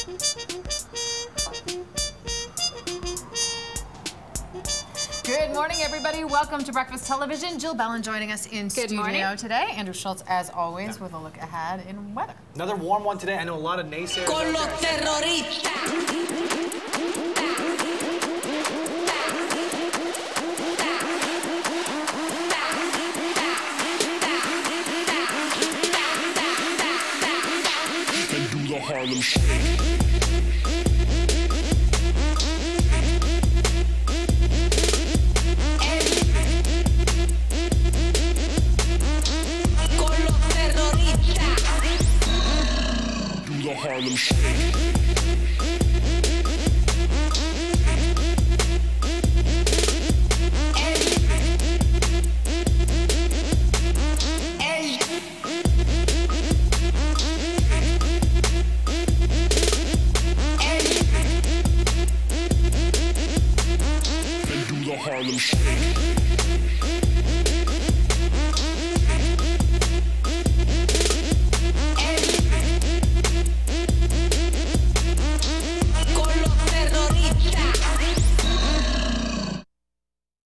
Good morning, everybody. Welcome to Breakfast Television. Jill Bellen joining us in studio today. Andrew Schultz, as always, with a look ahead in weather. Another warm one today. I know a lot of naysayers. Con los terroristas. Harlem Shake. Con los terroristas. Do the Harlem Shake. Harlem Shake.